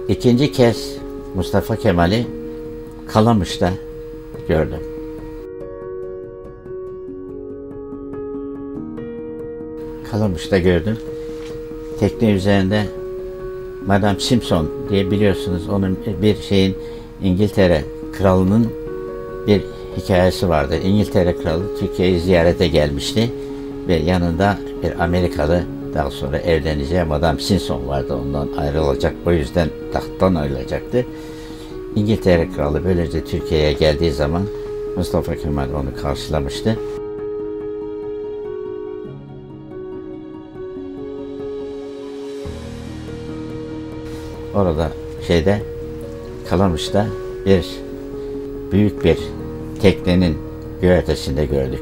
İkinci kez Mustafa Kemal'i Kalamış'ta gördüm. Kalamış'ta gördüm. Tekne üzerinde Madame Simpson diye, biliyorsunuz, onun bir İngiltere kralının bir hikayesi vardı. İngiltere kralı Türkiye'yi ziyarete gelmişti ve yanında bir Amerikalı, daha sonra evleneceği Madame Simpson vardı. Ondan ayrılacak. O yüzden tahttan ayrılacaktı. İngiltere kralı böylece Türkiye'ye geldiği zaman Mustafa Kemal onu karşılamıştı. Orada Kalamış'ta büyük bir teknenin güvertesinde gördük.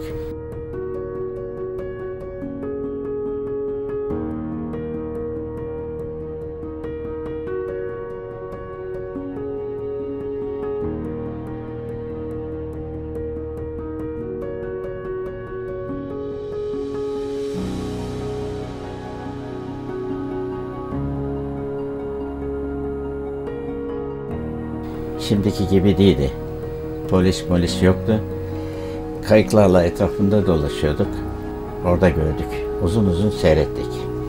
Şimdiki gibi değildi. Polis yoktu. Kayıklarla etrafında dolaşıyorduk. Orada gördük. Uzun uzun seyrettik.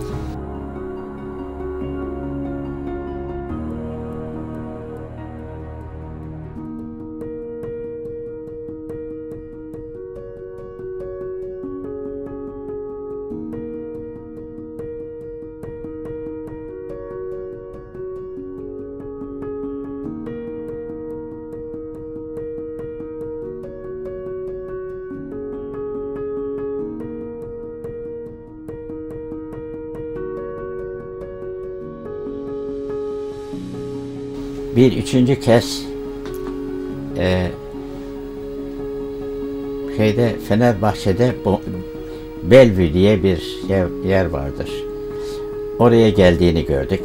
Üçüncü kez Fenerbahçe'de Bellevue diye bir yer vardır. Oraya geldiğini gördük.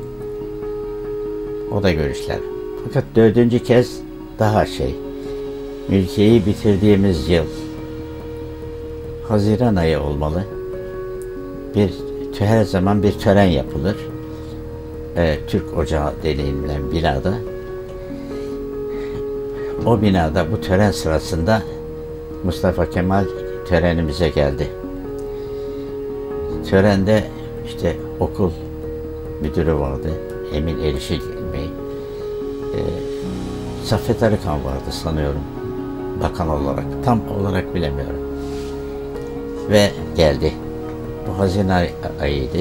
O da görüşler. Fakat dördüncü kez daha mülkiyeyi bitirdiğimiz yıl, Haziran ayı olmalı. Her zaman bir tören yapılır. Türk Ocağı denilen binada. O binada bu tören sırasında Mustafa Kemal törenimize geldi. Törende okul müdürü vardı, Emin Erişil Bey. Saffet Arıkan vardı sanıyorum, bakan olarak. Tam olarak bilemiyorum. Ve geldi. Bu Haziran ayıydı.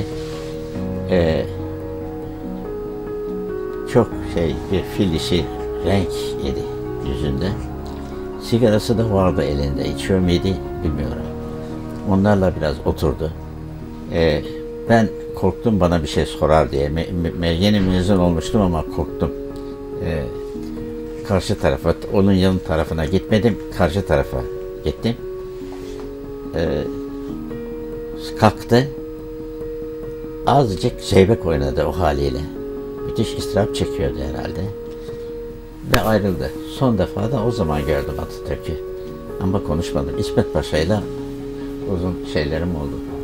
Çok bir fil dişi renk yedi yüzünde. Sigarası da vardı elinde. İçiyor muydu bilmiyorum. Onlarla biraz oturdu. Ben korktum bana bir şey sorar diye. Yeni mezun olmuştum ama korktum. Karşı tarafa, onun yan tarafına gitmedim. Karşı tarafa gittim. Kalktı. Azıcık zeybek oynadı o haliyle. Müthiş ıstırap çekiyordu herhalde. Ve ayrıldı. Son defa da o zaman gördüm Atatürk'ü. Ama konuşmadım. İsmet Paşa'yla uzun şeylerim oldu.